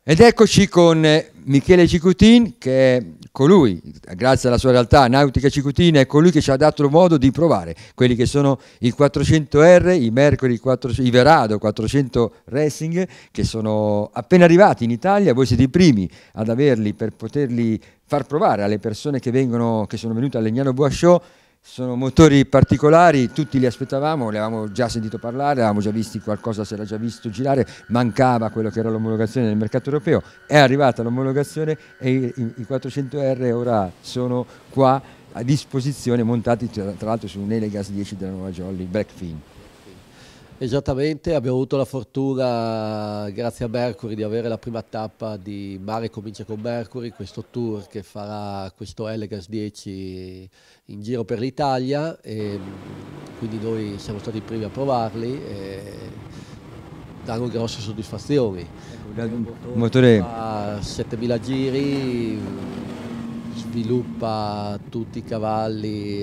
Ed eccoci con Michele Cicutin, che è colui, grazie alla sua realtà Nautica Cicutin, è colui che ci ha dato modo di provare quelli che sono i 400R, i Mercury 400, i Verado 400 Racing, che sono appena arrivati in Italia. Voi siete i primi ad averli per poterli far provare alle persone che sono venute al Legnano Boa Show. Sono motori particolari, tutti li aspettavamo, li avevamo già sentito parlare, avevamo già visti qualcosa, si era già visto girare, mancava quello che era l'omologazione nel mercato europeo, è arrivata l'omologazione e i 400R ora sono qua a disposizione, montati tra l'altro su un Elegas 10 della nuova Jolly Blackfin. Esattamente, abbiamo avuto la fortuna, grazie a Mercury, di avere la prima tappa di Mare Comincia con Mercury, questo tour che farà questo Elegas 10 in giro per l'Italia, e quindi noi siamo stati i primi a provarli e danno grosse soddisfazioni. Il motore fa 7000 giri, sviluppa tutti i cavalli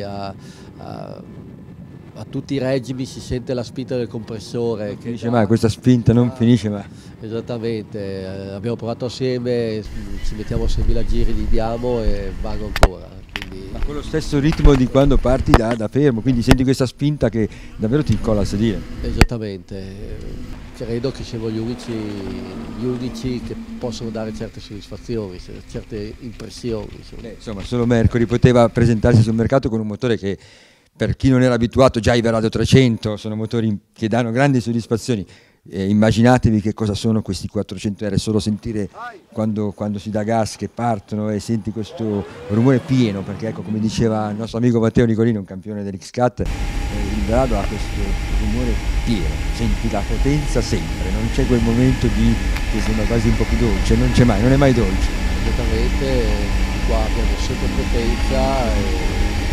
a tutti i regimi, si sente la spinta del compressore. Non finisce mai, questa spinta non finisce mai. Esattamente, abbiamo provato assieme, ci mettiamo a 6.000 giri, li diamo e vanno ancora. Quindi... Ma con lo stesso ritmo di quando parti da fermo, quindi senti questa spinta che davvero ti incolla al sedile. Esattamente, credo che siamo gli unici che possono dare certe soddisfazioni, certe impressioni. Insomma, solo Mercury poteva presentarsi sul mercato con un motore che, per chi non era abituato, già i Verado 300 sono motori che danno grandi soddisfazioni. Immaginatevi che cosa sono questi 400R, solo sentire quando si dà gas che partono e senti questo rumore pieno, perché ecco, come diceva il nostro amico Matteo Nicolino, un campione dell'X-Cat, il Verado ha questo rumore pieno, senti la potenza sempre, non c'è quel momento che sembra quasi un po' più dolce, non c'è mai, non è mai dolce. Esattamente, qua abbiamo sempre potenza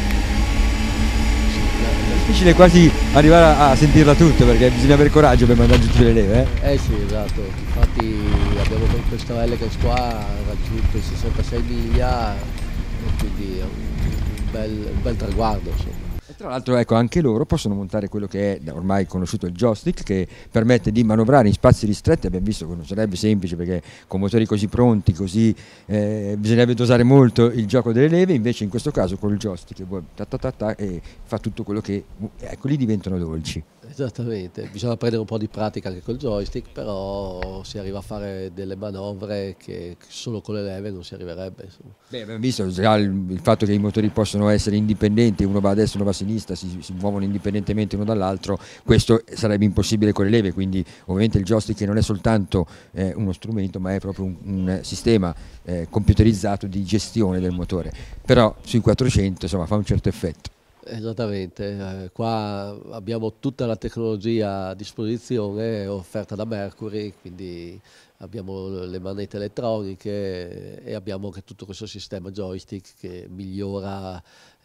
È difficile quasi arrivare a sentirla tutta, perché bisogna avere coraggio per mandare giù tutte le leve. Sì, esatto, infatti abbiamo con questo Elegas qua raggiunto i 66 miglia e quindi è un bel traguardo, insomma. E tra l'altro, ecco, anche loro possono montare quello che è ormai conosciuto, il joystick, che permette di manovrare in spazi ristretti. Abbiamo visto che non sarebbe semplice, perché con motori così pronti, bisognerebbe dosare molto il gioco delle leve. Invece in questo caso con il joystick e fa tutto quello che, ecco, lì diventano dolci. Esattamente, bisogna prendere un po' di pratica anche col joystick, però si arriva a fare delle manovre che solo con le leve non si arriverebbe, insomma. Beh, abbiamo visto già il fatto che i motori possono essere indipendenti, uno va a destra, uno va a sinistra, si muovono indipendentemente uno dall'altro. Questo sarebbe impossibile con le leve, quindi ovviamente il joystick non è soltanto uno strumento, ma è proprio un sistema computerizzato di gestione del motore, però sui 400 insomma fa un certo effetto. Esattamente, qua abbiamo tutta la tecnologia a disposizione offerta da Mercury, quindi abbiamo le manette elettroniche e abbiamo anche tutto questo sistema joystick che migliora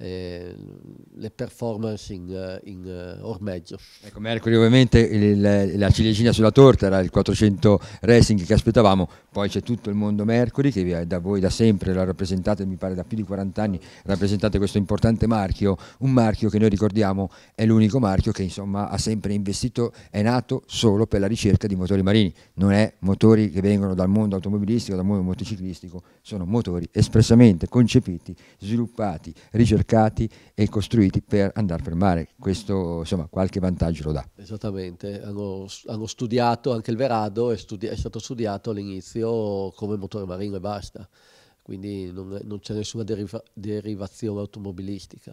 le performance in ormeggio. Ecco, Mercury ovviamente la ciliegina sulla torta era il 400 Racing che aspettavamo, poi c'è tutto il mondo Mercury che da voi da sempre la rappresentate, mi pare da più di 40 anni rappresentate questo importante marchio, un marchio che noi ricordiamo è l'unico marchio che insomma ha sempre investito, è nato solo per la ricerca di motori marini, non è motori che vengono dal mondo automobilistico, dal mondo motociclistico, sono motori espressamente concepiti, sviluppati, ricercati e costruiti per andare per mare. Questo insomma qualche vantaggio lo dà. Esattamente, hanno studiato anche il Verado, è stato studiato all'inizio come motore marino e basta, quindi non c'è nessuna derivazione automobilistica.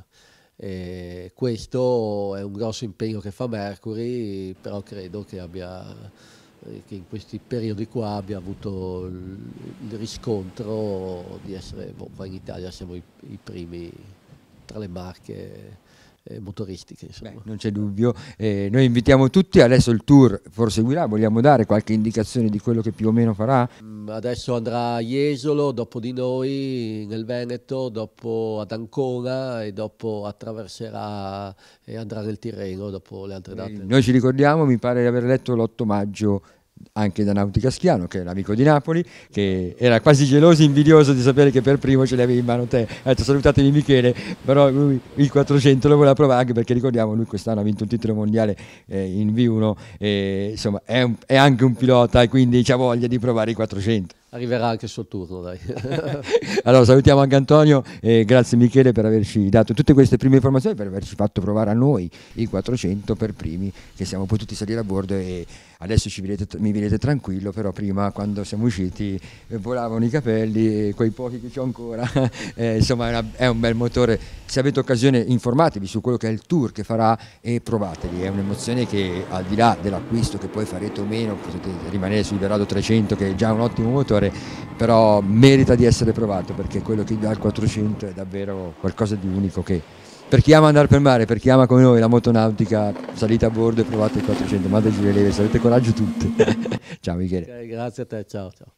Questo è un grosso impegno che fa Mercury, però credo che in questi periodi qua abbia avuto il riscontro di essere, qua in Italia siamo i primi tra le marche motoristiche. Insomma. Beh, non c'è dubbio, noi invitiamo tutti, adesso il tour proseguirà, vogliamo dare qualche indicazione di quello che più o meno farà? Adesso andrà a Jesolo, dopo di noi nel Veneto, dopo ad Ancona e dopo attraverserà e andrà nel Tirreno dopo le altre date. Noi ci ricordiamo, mi pare di aver letto l'8 maggio anche da Nautica Schiano, che è l'amico di Napoli, che era quasi geloso e invidioso di sapere che per primo ce l'avevi in mano te. Ha detto salutatevi Michele, però lui il 400 lo voleva provare, anche perché ricordiamo lui quest'anno ha vinto un titolo mondiale in V1 e insomma è anche un pilota e quindi ha voglia di provare i 400. Arriverà anche il suo turno, dai. Allora salutiamo anche Antonio e grazie Michele per averci dato tutte queste prime informazioni, per averci fatto provare a noi i 400 per primi, che siamo potuti salire a bordo, e adesso mi vedete tranquillo, però prima quando siamo usciti volavano i capelli, quei pochi che ho ancora. Insomma è un bel motore. Se avete occasione informatevi su quello che è il tour che farà e provateli, è un'emozione che al di là dell'acquisto che poi farete o meno, potete rimanere sul Verado 300 che è già un ottimo motore, però merita di essere provato, perché quello che dà il 400 è davvero qualcosa di unico, che per chi ama andare per mare, per chi ama come noi la motonautica, salite a bordo e provate il 400, mandateci le leve, se avete coraggio tutte. Ciao Michele. Okay, grazie a te, ciao ciao.